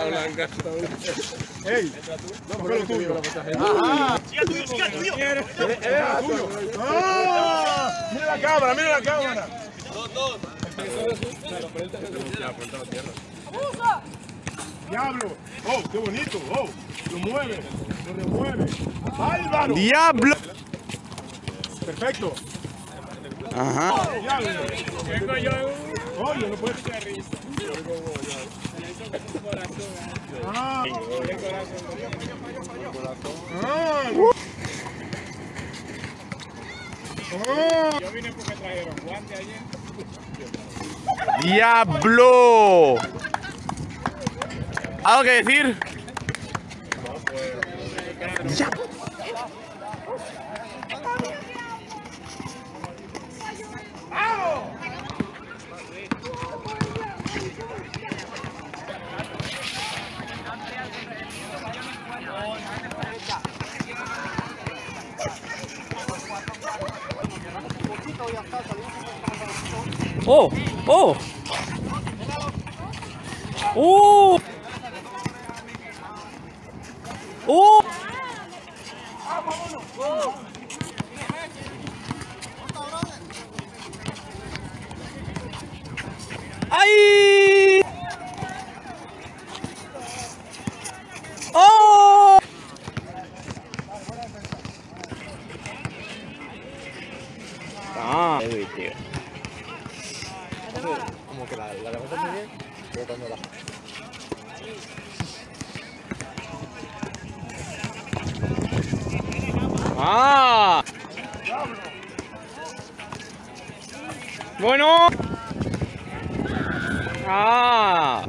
blanca. ¡Ey! No, fue lo tuyo. ¡Chica tuyo, chica tuyo! ¡Era tuyo! ¡Ah! ¡Mira la cámara, mira la cámara! Dos. ¡Diablo! ¡Oh, qué bonito! ¡Oh! Lo mueve, lo remueve. ¡Bárbaro! ¡Diablo! Perfecto. Ajá. ¡Diablo! Tengo yo Oye, no puede mucha risa. Ah. Yo vine porque trajeron guantes ayer. ¡Diablo! ¿Algo que decir? Ya. ¡Oh! ¡Oh! ¡Oh! ¡Oh! ¡Ay! ¡Oh! Ah, tío. Como que la levanta muy bien, pero cuando la... Ah. Bueno. Ah.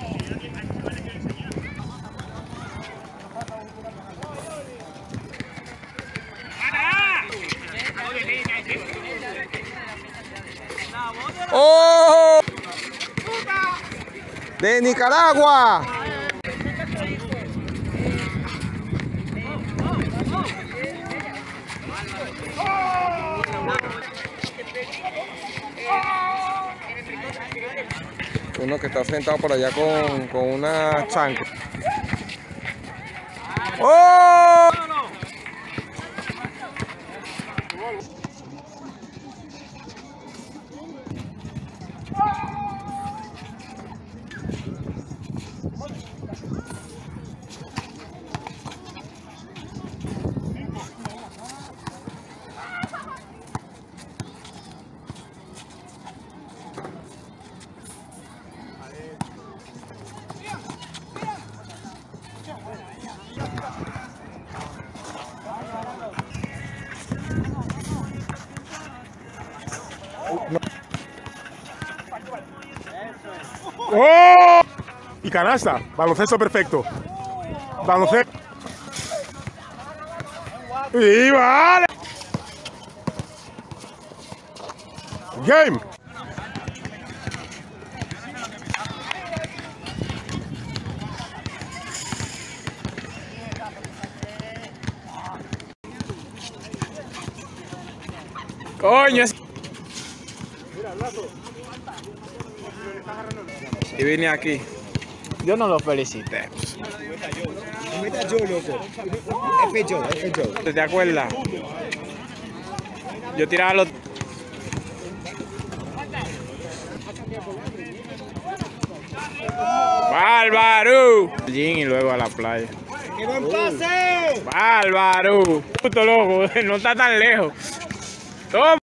¡Oh! ¡De Nicaragua! Uno que está sentado por allá con una chancla. ¡Oh! ¡Oh! Y canasta. Baloncesto perfecto. Baloncesto. ¡Y vale! Game. ¡Coño! Y vine aquí. Yo no lo felicité. Meta yo, loco. F yo. ¿Te acuerdas? Yo tiraba los... ¡Bárbaro! Y luego a la playa. ¡Qué buen pase! ¡Bárbaro! Puto loco, no está tan lejos. Toma.